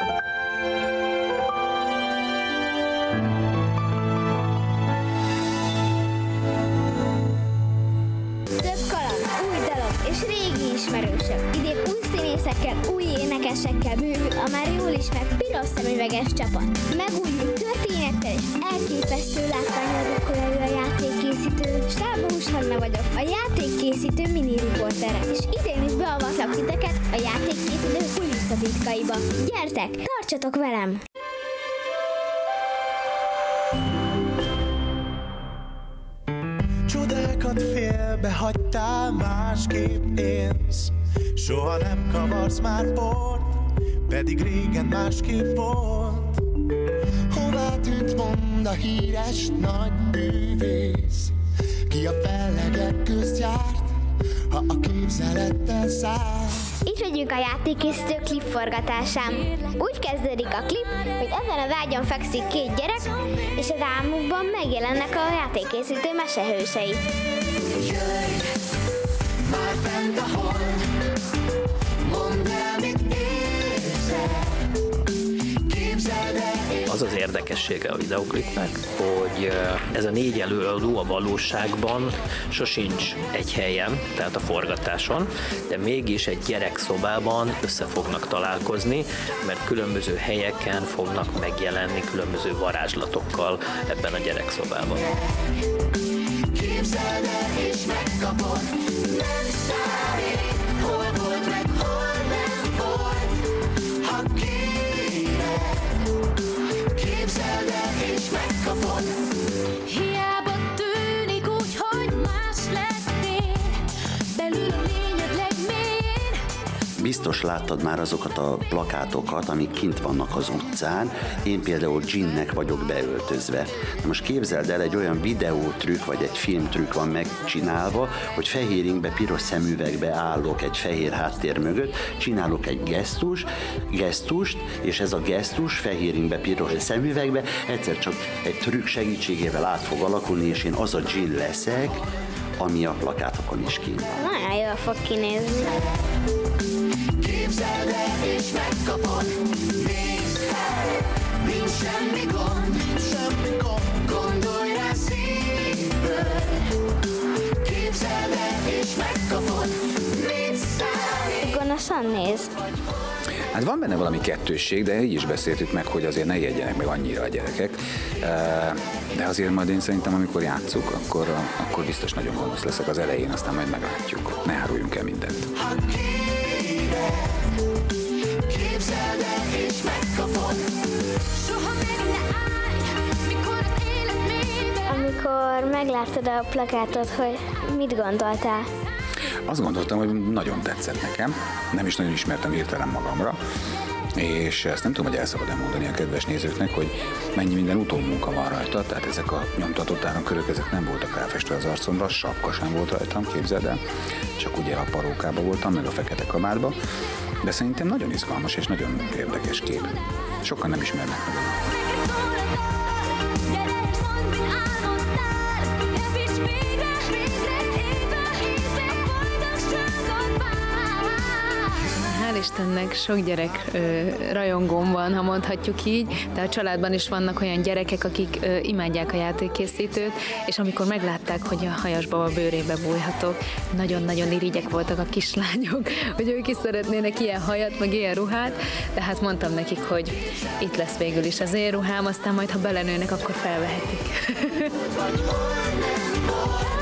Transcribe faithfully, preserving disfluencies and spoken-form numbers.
Új énekesekkel bővül a már jól ismert piros szemüveges csapat. Megújult történettel és elképesztő látvánnyal rukkol elő a játékkészítő. Stábós Hanna vagyok, a játékkészítő mini riportere, és idén is beavatlak titeket a játékkészítő kulisszatitkaiba. Gyertek, tartsatok velem! Csodákat félbe hagytál, másképp élsz. Soha nem kavarsz már bort, pedig régen másképp volt. Hová tűnt, mond a híres nagy bűvész, ki a fellegek közt járt, ha a képzelettel száll. Itt vagyunk a játékkészítő klip forgatásán. Úgy kezdődik a klip, hogy ezen a vágyon fekszik két gyerek, és a rámukban megjelennek a játékkészítő mesehősei. Jöjj, már fent a hold, mondd el, mit érzel, képzeld el. Az az érdekessége a videoklipnek, hogy ez a négy előadó a valóságban sosincs egy helyen, tehát a forgatáson, de mégis egy gyerekszobában össze fognak találkozni, mert különböző helyeken fognak megjelenni különböző varázslatokkal ebben a gyerekszobában. Képzeld el és megkapod, nem számít, hol volt meg, hol nem volt, ha kéred. Képzeld el és megkapod. Hiába tűnik úgy, hogy más lettél, belül a lényed legmélyén. Biztos láttad már azokat a plakátokat, amik kint vannak az utcán. Én például Ginnek vagyok beöltözve. Na most képzeld el, egy olyan videótrükk vagy egy filmtrükk van megcsinálva, hogy fehér ingbe, piros szemüvegbe állok egy fehér háttér mögött, csinálok egy gesztus, gesztust, és ez a gesztus fehér ingbe, piros szemüvegbe egyszer csak egy trükk segítségével át fog alakulni, és én az a Gin leszek, ami a plakátokon is kint van. Nagyon jól fog kinézni. Képzeld el és megkapod, nézd el, nincs semmi gond, semmi gond, gondolj rá szívből. Képzeld el és megkapod, mit számít. Gonoszan néz. Hát van benne valami kettősség, de így is beszéltük meg, hogy azért ne ijedjenek meg annyira a gyerekek. De azért majd én szerintem, amikor játsszuk, akkor, akkor biztos nagyon gonosz leszek az elején, aztán majd meglátjuk. Ne áruljunk el mindent. Képzeld el és megkapod. Soha meg ne állj, mikor az élet mélyben. Amikor megláttad a plakátot, hogy mit gondoltál? Azt gondoltam, hogy nagyon tetszett nekem, nem is nagyon ismertem hirtelen magamra, és ezt nem tudom, hogy el szabad-e mondani a kedves nézőknek, hogy mennyi minden utómunka van rajta, tehát ezek a nyomtatott áramkörök, ezek nem voltak ráfestve az arcomra, sapka sem volt rajtam, képzeld el, csak ugye a parókába voltam, meg a fekete kabátba, de szerintem nagyon izgalmas és nagyon érdekes kép. Sokan nem ismernek meg. Hál' Istennek sok gyerek ö, rajongóm van, ha mondhatjuk így, de a családban is vannak olyan gyerekek, akik ö, imádják a játékkészítőt, és amikor meglátták, hogy a hajasbaba bőrébe bújhatok, nagyon-nagyon irigyek voltak a kislányok, hogy ők is szeretnének ilyen hajat, meg ilyen ruhát, de hát mondtam nekik, hogy itt lesz végül is az én ruhám, aztán majd, ha belenőnek, akkor felvehetik.